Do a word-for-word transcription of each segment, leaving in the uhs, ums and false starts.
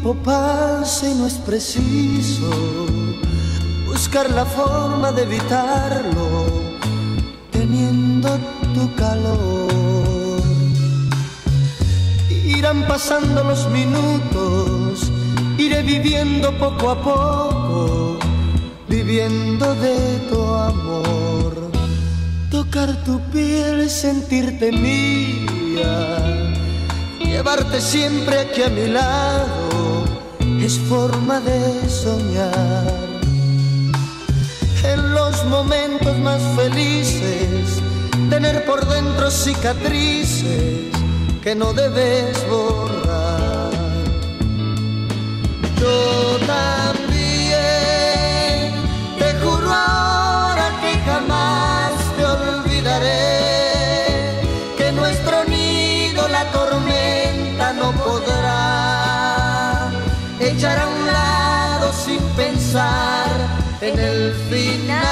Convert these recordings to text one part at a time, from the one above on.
tiempo pasa y no es preciso buscar la forma de evitarlo, teniendo tu calor. Irán pasando los minutos, iré viviendo poco a poco, viviendo de tu amor. Tocar tu piel, sentirte mía, llevarte siempre aquí a mi lado, es forma de soñar. En los momentos más felices, tener por dentro cicatrices que no debes borrar. Yo también te juro ahora que jamás te olvidaré, que nuestro nido la tormenta no podrá echar a un lado sin pensar en el final.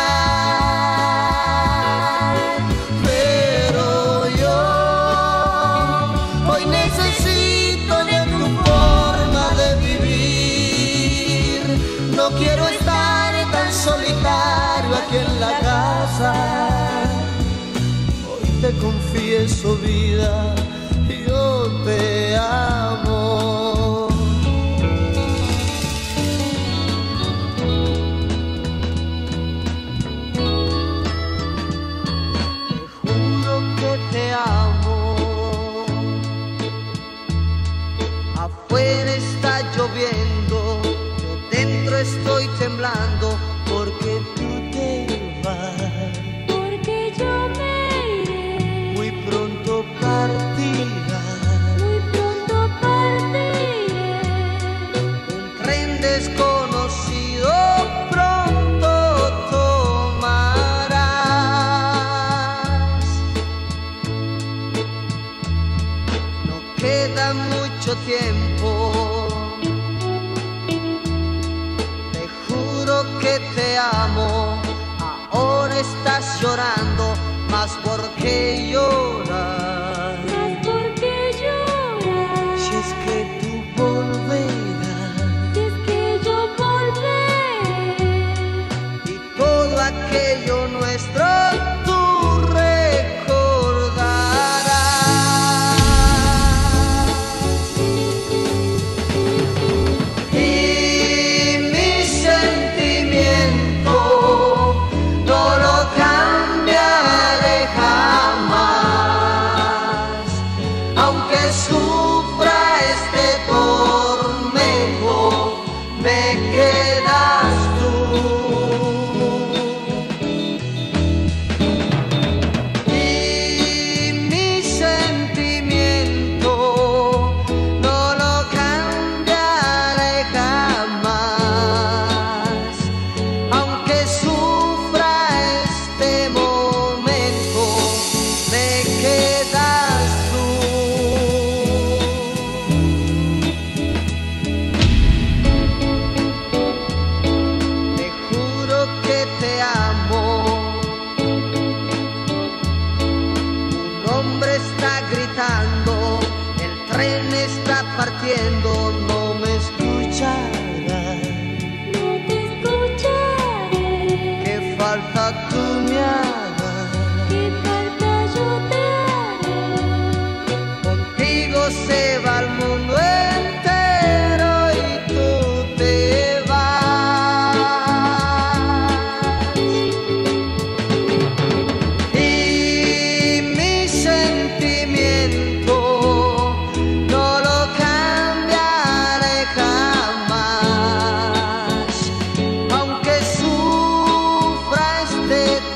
Pero yo hoy necesito de tu forma de vivir. No quiero estar tan solitario aquí en la casa. Hoy te confieso, vida, yo te amo. Afuera está lloviendo, yo dentro estoy temblando, porque tú te vas, porque yo me iré, muy pronto partirás, muy pronto partiré. Un tren desconocido pronto tomarás. No queda mucho tiempo, te juro que te amo. Ahora estás llorando, más porque lloras, más porque lloras. Si es que tú volverás, Si es que yo volveré, y todo aquello nuestro tú recordarás. Y mi sentimiento no lo cambiaré jamás, aunque sufra este tormento, me quedas tú. Y mi sentimiento no lo cambiaré jamás, aunque sufra este momento, me quedas tú. Te juro que te amo. Un hombre está gritando, el tren está partiendo, no me escucharás, no te escucharé. que falta tú me hagas. ¿Qué falta yo te haré? Contigo se va el mundo entero y tú te vas. Y mi sentimiento no lo cambiaré jamás, aunque sufra este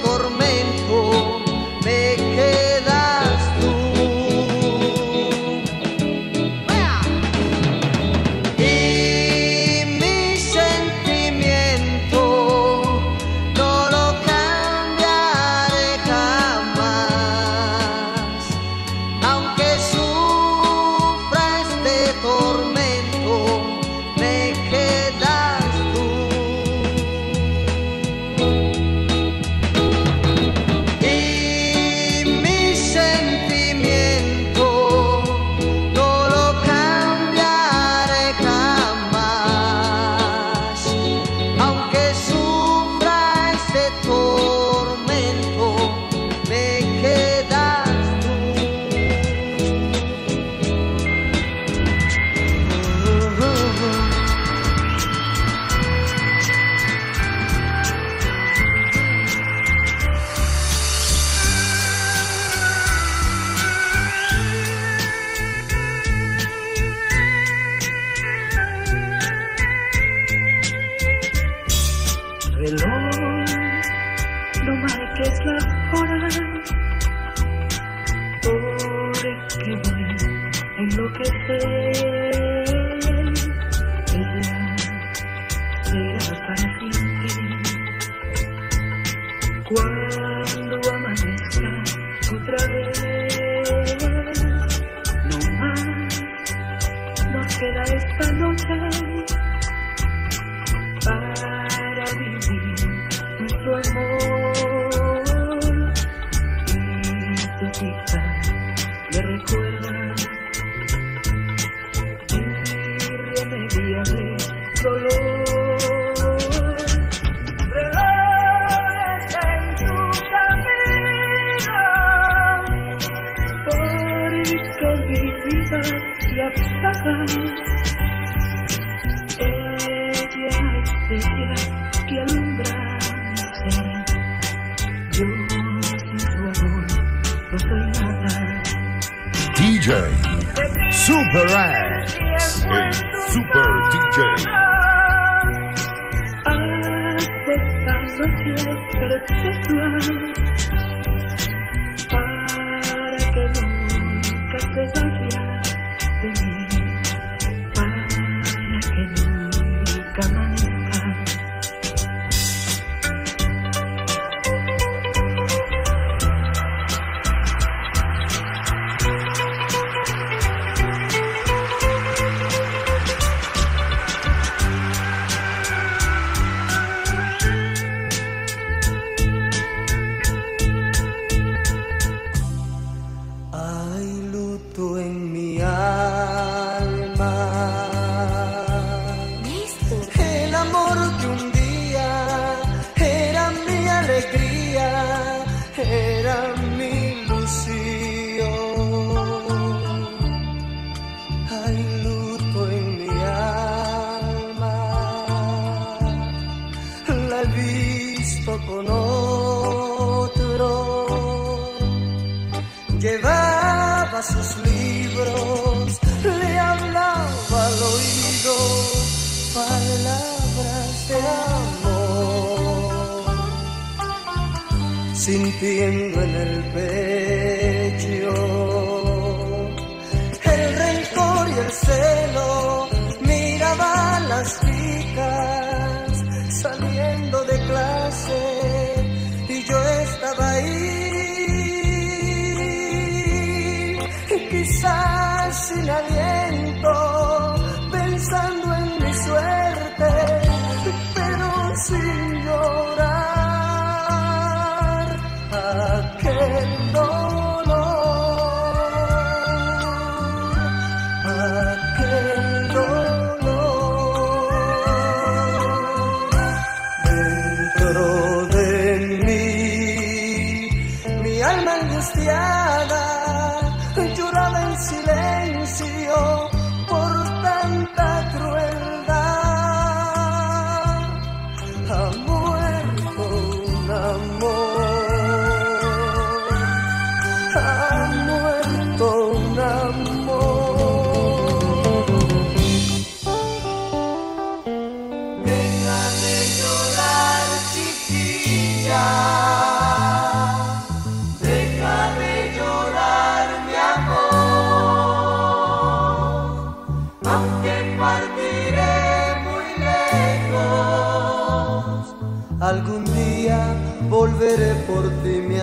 que es la hora, porque voy a enloquecer. Ella será para siempre. Cuando amanezca otra vez, no más nos queda esta noche para vivir nuestro amor. Y tú quizás me recuerdas irremediable dolor. Y apagan ella estrella que alumbra mi ser. Yo sin su amor no soy nada. D J Super X, el Super D J. Haz esta noche perpetua para que nunca se vaya de mí, para que nunca amanezca. Hay luto en mi alma. El amor que un día era mi alegría, era mi ilusión. Hay luto en mi alma. La he visto con otro. Llevaba sus libros, le hablaba al oído palabras de amor, sintiendo en el pecho el rencor y el celo. Miraba a las chicas saliendo de clase y yo estaba ahí. Quizás sin aliento, pensando en mi suerte, pero sin llorar aquel dolor, aquel dolor dentro de mí, mi alma angustiada lloraba en silencio por tanta crueldad. Ha muerto un amor, ha muerto un amor. Deja de llorar, chiquilla. Deja de llorar, mi amor, aunque partiré muy lejos, algún día volveré por ti, mi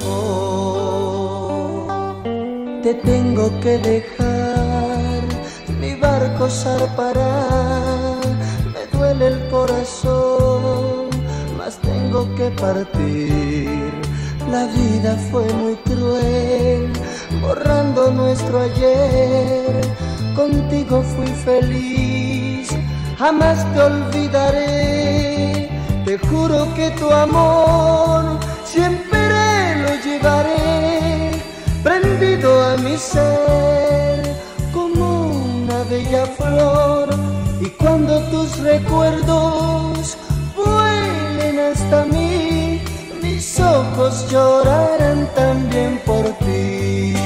amor. Te tengo que dejar, mi barco zarpará, me duele el corazón, mas tengo que partir. La vida fue muy cruel, borrando nuestro ayer. Contigo fui feliz, jamás te olvidaré. Te juro que tu amor siempre lo llevaré, prendido a mi ser como una bella flor. Y cuando tus recuerdos vuelen hasta mí, mis ojos llorarán también por ti.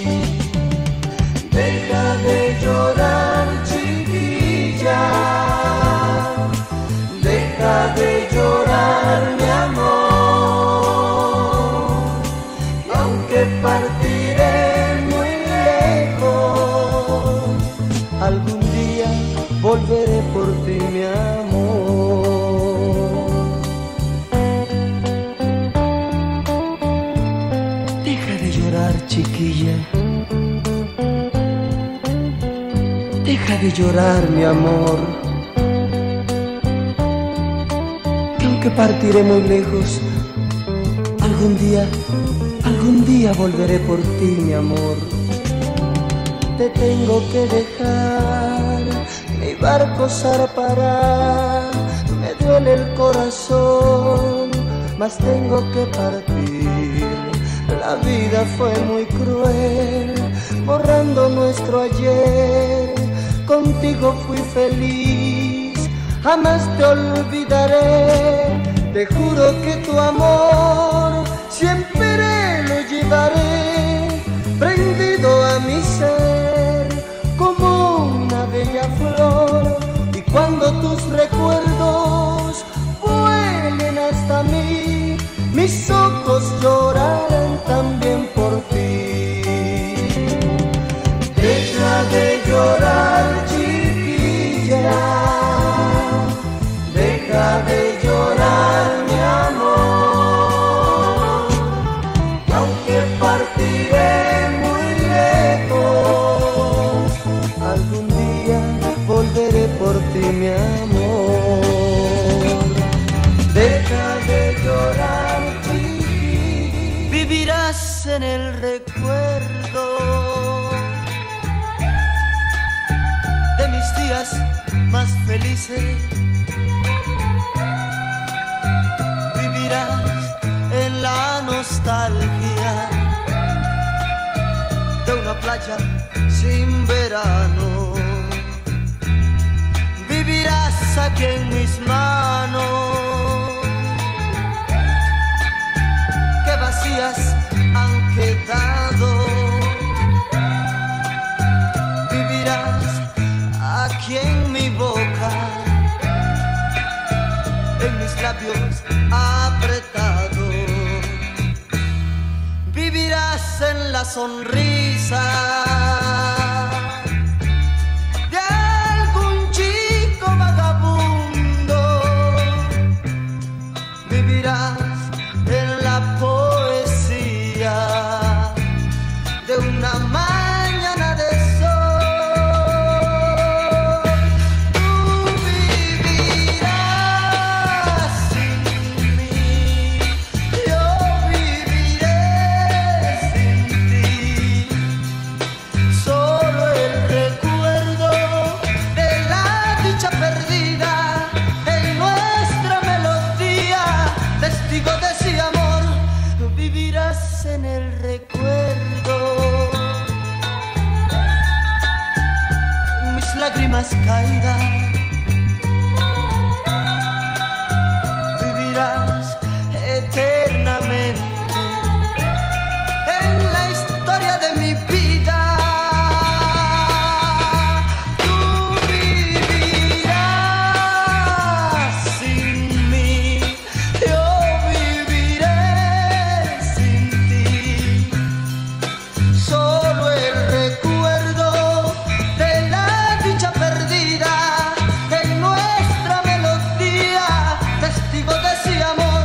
Deja de llorar, chiquilla, deja de llorar, mi amor. partiré muy lejos, algún día volveré por ti, mi amor. Deja de llorar, chiquilla. Deja de llorar, mi amor. Que aunque partiré muy lejos, algún día, algún día volveré por ti, mi amor. Te tengo que dejar, mi barco zarpará. Me duele el corazón, mas tengo que partir. La vida fue muy cruel, borrando nuestro ayer. Contigo fui feliz, jamás te olvidaré. Te juro que tu amor siempre lo llevaré, prendido a mi ser como una bella flor. Y cuando tus recuerdos vuelen hasta mí, mis ojos llorarán también por ti. Deja de llorar, chiquilla. Deja de llorar, mi amor. Y aunque partiré muy lejos, algún día volveré por ti, mi amor. Deja de llorar, chiquilla. Vivirás en el recuerdo de mis días más felices. Vivirás en la nostalgia de una playa sin verano. Vivirás aquí en mis manos, que vacías han quedado. Vivirás aquí en mi boca, en mis labios apretados. Vivirás en la sonrisa de algún chico vagabundo. Vivirás en la poesía de una mañana de sol. Tú vivirás sin mí, yo viviré sin ti. Solo el recuerdo de la dicha perdida en nuestra melodía, testigo de ese amor. Tú vivirás en el recuerdo, mis lágrimas caídas. Vivirás eternamente en la historia de mi vida. Tú vivirás sin mí, yo viviré sin ti. Solo el recuerdo de la dicha perdida en nuestra melodía, testigo de ese amor.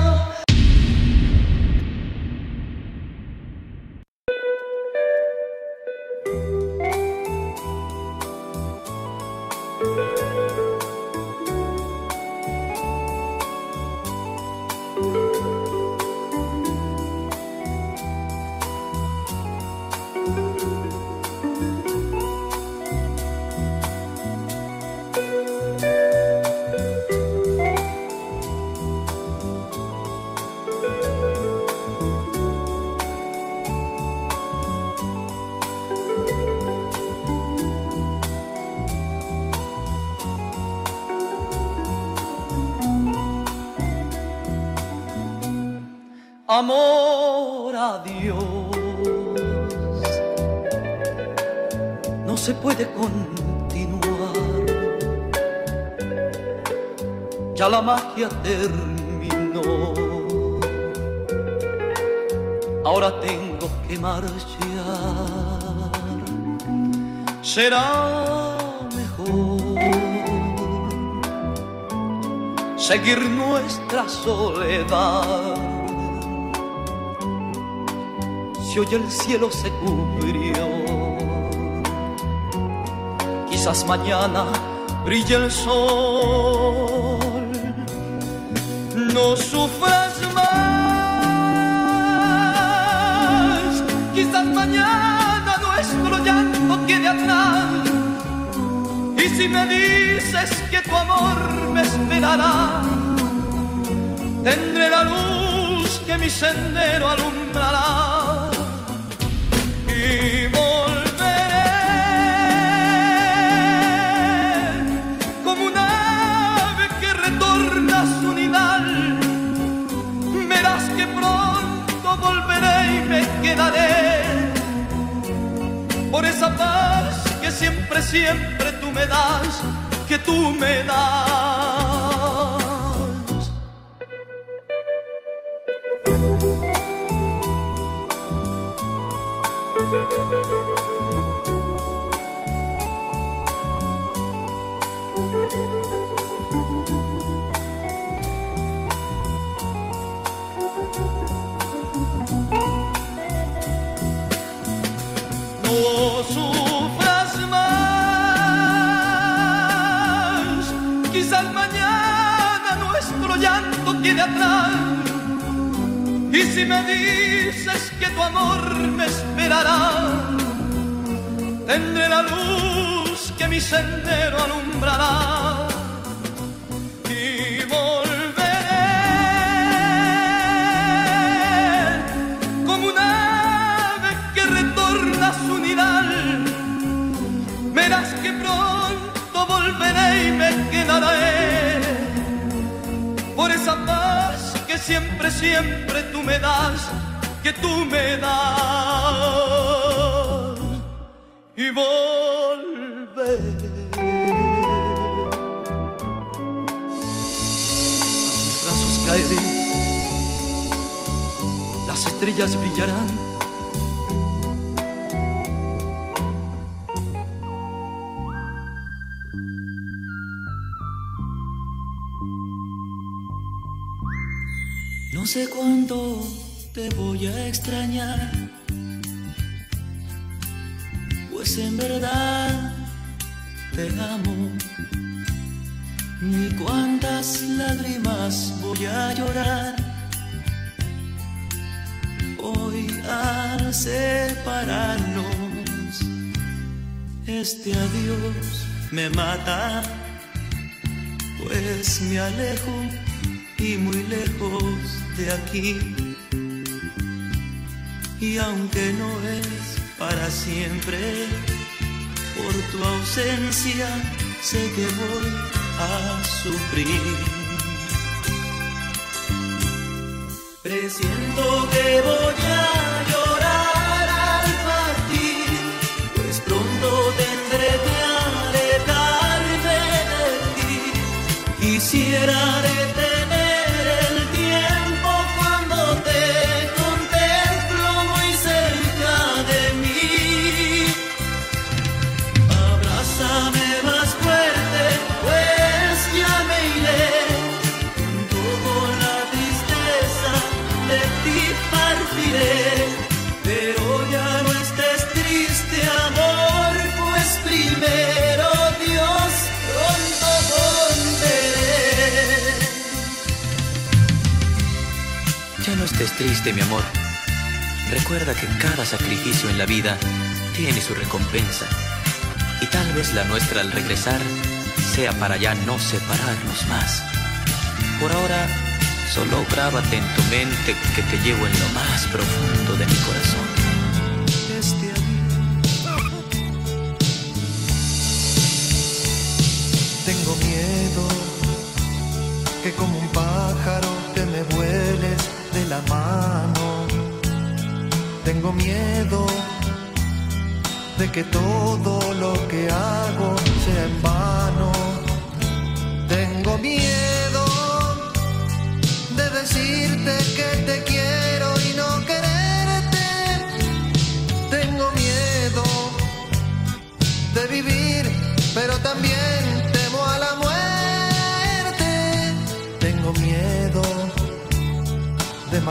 Amor a Dios, no se puede continuar, ya la magia terminó. ahora tengo que marchar. Será mejor seguir nuestra soledad. Si hoy el cielo se cubrió, quizás mañana brille el sol. No sufras más, quizás mañana nuestro llanto quede atrás. Y si me dices que tu amor me esperará, tendré la luz que mi sendero alumbrará. Y volveré como un ave que retorna a su nidal. Verás que pronto volveré y me quedaré por esa paz que siempre, siempre tú me das, que tú me das. No sufras más, quizás mañana nuestro llanto quede atrás. Y si me dices que tu amor me esperará, tendré la luz que mi sendero alumbrará. Y volveré como un ave que retorna a su nidal. Verás que pronto volveré y me quedaré por esa paz que siempre, siempre tú me das, que tú me das. Y volveré. A tus brazos caeré, las estrellas brillarán. No sé cuánto te voy a extrañar, pues en verdad te amo. Ni cuántas lágrimas voy a llorar hoy al separarnos. Este adiós me mata, pues me alejo y muy lejos de aquí. Y aunque no es para siempre, por tu ausencia sé que voy a sufrir. Presiento que voy a llorar al partir, pues pronto tendré que alejarme de ti. Quisiera detener el tiempo cuando te contemplo muy cerca de mí. Abrázame más fuerte, pues ya me iré. Junto con la tristeza de ti partiré. Pero ya no estés triste, amor, pues primero Dios pronto volveré. Ya no estés triste, mi amor. Recuerda que cada sacrificio en la vida tiene su recompensa. Y tal vez la nuestra al regresar sea para ya no separarnos más. Por ahora, solo grábate en tu mente que te llevo en lo más profundo de mi corazón. Este Tengo miedo que como un pájaro te me vueles de la mano. Tengo miedo de que todo lo que hago sea en vano. Tengo miedo de decirte que te quiero y no quererte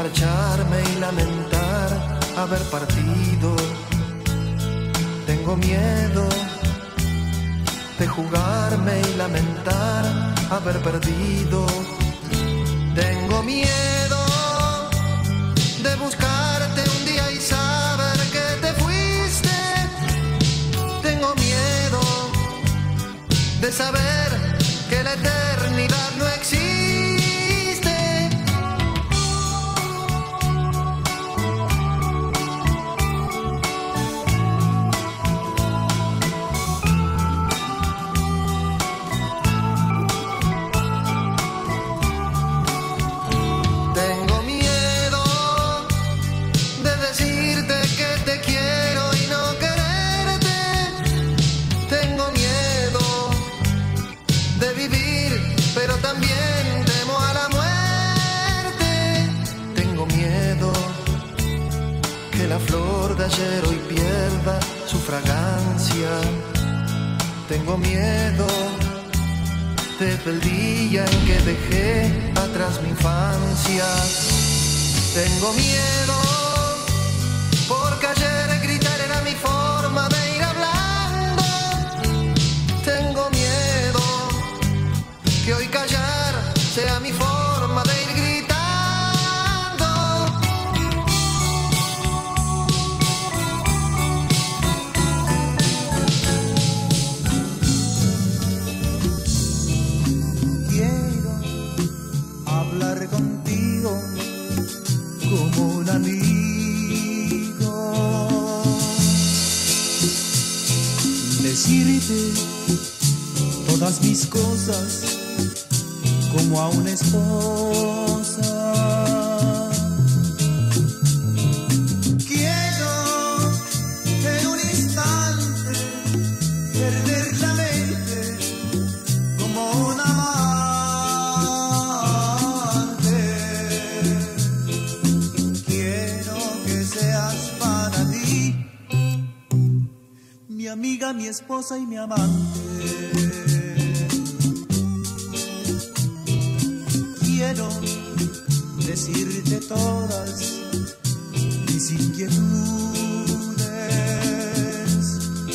marcharme y lamentar haber partido. Tengo miedo de jugarme y lamentar haber perdido. Tengo miedo de buscarte un día y saber que te fuiste. Tengo miedo de saber que la eternidad no existe. Tengo miedo de decirte que te quiero y no quererte. Tengo miedo de vivir, pero también temo a la muerte. Tengo miedo que la flor de ayer hoy pierda su fragancia. Tengo miedo desde el día en que dejé atrás mi infancia. Tengo miedo porque ayer gritar era mi forma de ir hablando. Tengo miedo que hoy callar sea mi forma de ir gritando. Quiero hablar contigo como un amigo, decirte todas mis cosas como a una esposa. Quiero en un instante perder la mente como un amante. Quiero que seas para ti mi amiga, mi esposa y mi amante. Quiero decirte todas mis inquietudes,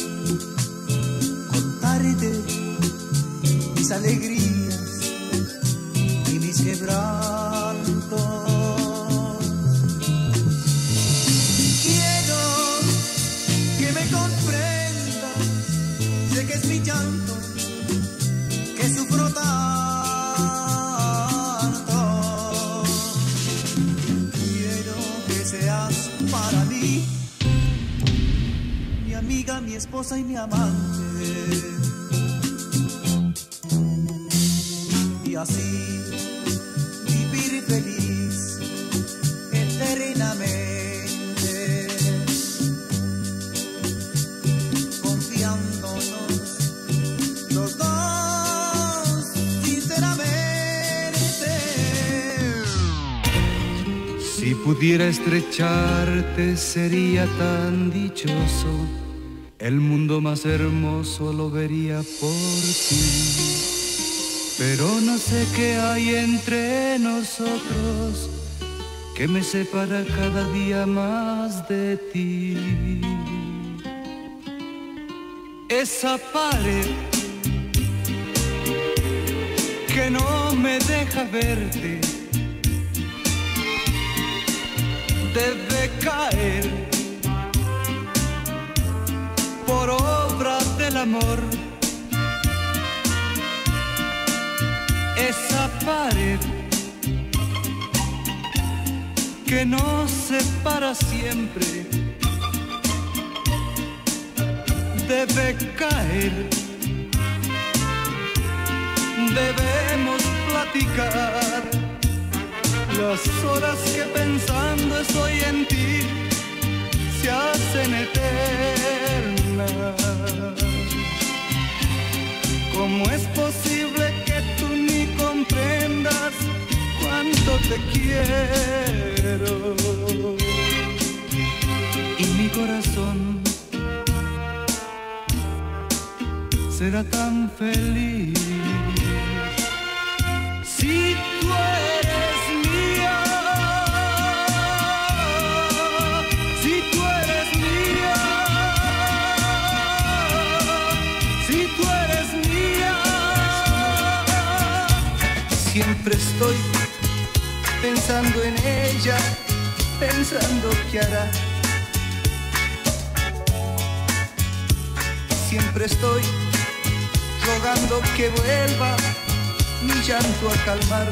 contarte mis alegrías y mis quebrantos. Quiero que me comprendas, sé que es mi llanto, que sufro tanto. Quiero que seas para mí mi amiga, mi esposa y mi amante. Y así vivir feliz eternamente, confiándonos los dos sinceramente. Si pudiera estrecharte sería tan dichoso, el mundo más hermoso lo vería por ti. Pero no sé qué hay entre nosotros que me separa cada día más de ti. Esa pared que no me deja verte debe caer por obra del amor. Esa pared que nos separa siempre debe caer. Debemos platicar las horas que pensando estoy en ti se hacen eternas. ¿Cómo es posible que tú ni comprendas cuánto te quiero? Y mi corazón será tan feliz si tú eres mía. estoy pensando en ella, pensando qué hará. Siempre estoy rogando que vuelva mi llanto a calmar.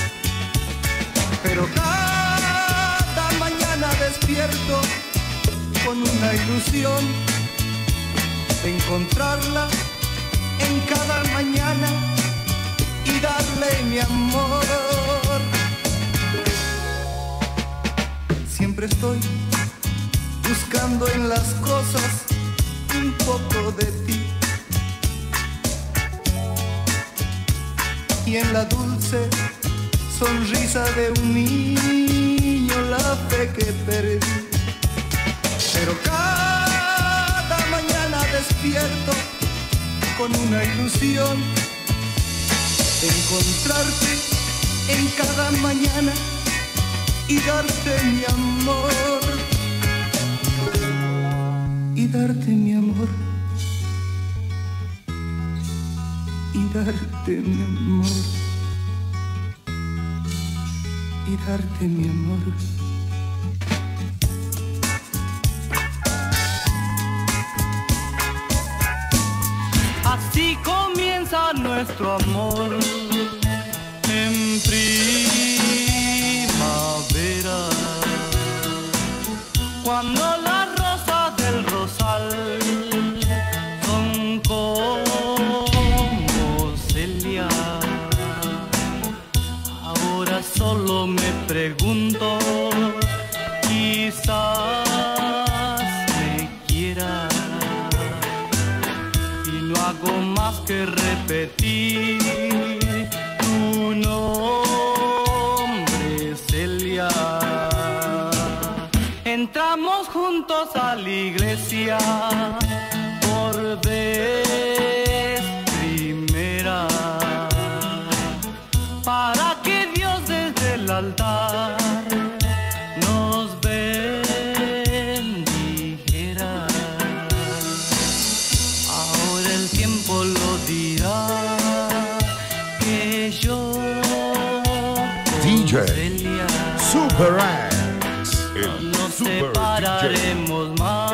Pero cada mañana despierto con una ilusión de encontrarla en cada mañana y darle mi amor. Siempre estoy buscando en las cosas un poco de ti, y en la dulce sonrisa de un niño la fe que perdí. Pero cada mañana despierto con una ilusión de encontrarte en cada mañana y darte mi amor, y darte mi amor, y darte mi amor, y darte mi amor. Así comienza nuestro amor en primavera, cuando las rosas del rosal son como celia. Ahora solo me pregunto, quizás me quiera, y no hago más que repetir tu nombre, Celia. Entramos juntos a la iglesia por vez primera, para que Dios desde el altar nos bendijera. Ahora el tiempo lo dirá, que yo D J Celia Super X, el nos Super separaremos D J. más.